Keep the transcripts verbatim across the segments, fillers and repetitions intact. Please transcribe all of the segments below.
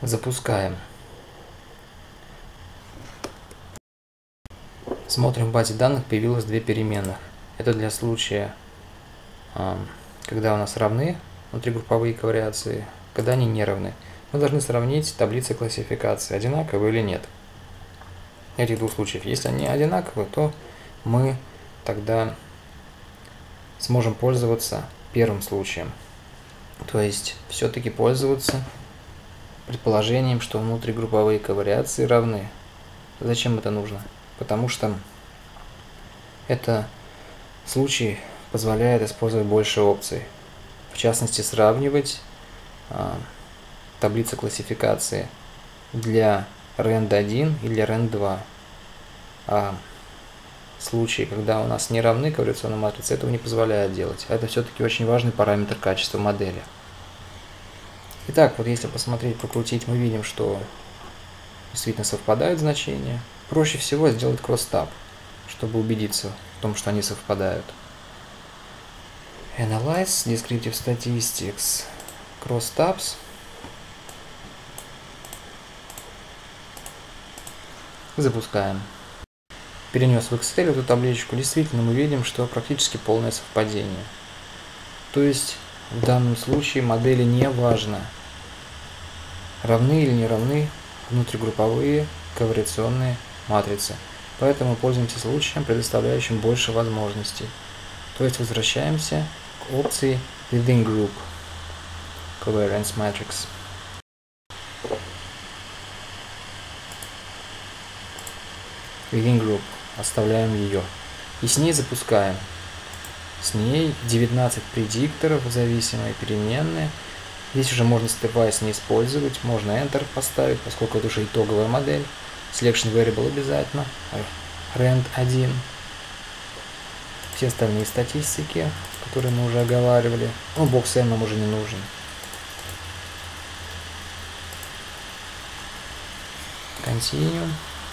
Запускаем. Смотрим, в базе данных появилось две переменных. Это для случая, когда у нас равны внутригрупповые ковариации, когда они не равны. Мы должны сравнить таблицы классификации, одинаковые или нет. Этих двух случаев. Если они одинаковые, то мы тогда сможем пользоваться первым случаем. То есть все-таки пользоваться предположением, что внутригрупповые ковариации равны. Зачем это нужно? Потому что это случай позволяет использовать больше опций. В частности, сравнивать а, таблицы классификации для рэнд один и для рэнд два. А случаи, когда у нас не равны корреляционные матрицы, этого не позволяет делать. Это все-таки очень важный параметр качества модели. Итак, вот если посмотреть, прокрутить, мы видим, что действительно совпадают значения. Проще всего сделать кросс-таб, чтобы убедиться в том, что они совпадают. Analyze Descriptive Statistics, Cross-tabs. Запускаем. Перенес в Excel эту табличку. Действительно, мы видим, что практически полное совпадение. То есть в данном случае модели не важно, равны или не равны внутригрупповые ковариационные матрицы. Поэтому пользуемся случаем, предоставляющим больше возможностей. То есть возвращаемся к опции Within Group Covariance Matrix. Within Group. Оставляем ее. И с ней запускаем. С ней девятнадцать предикторов, зависимые переменные. Здесь уже можно stepwise не использовать, можно Enter поставить, поскольку это уже итоговая модель. Selection Variable обязательно. рэнд один. Все остальные статистики, которые мы уже оговаривали. Ну, бокс M нам уже не нужен. Continue.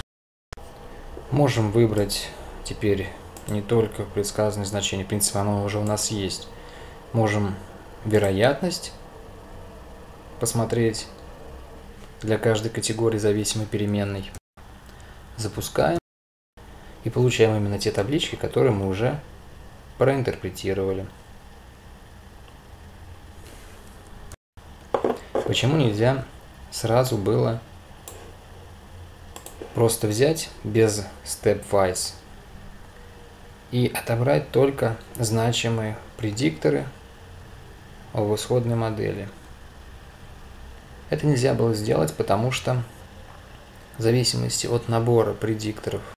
Можем выбрать теперь не только предсказанное значение, в принципе, оно уже у нас есть. Можем вероятность посмотреть для каждой категории зависимой переменной. Запускаем и получаем именно те таблички, которые мы уже проинтерпретировали. Почему нельзя сразу было просто взять без stepwise и отобрать только значимые предикторы в исходной модели? Это нельзя было сделать, потому что в зависимости от набора предикторов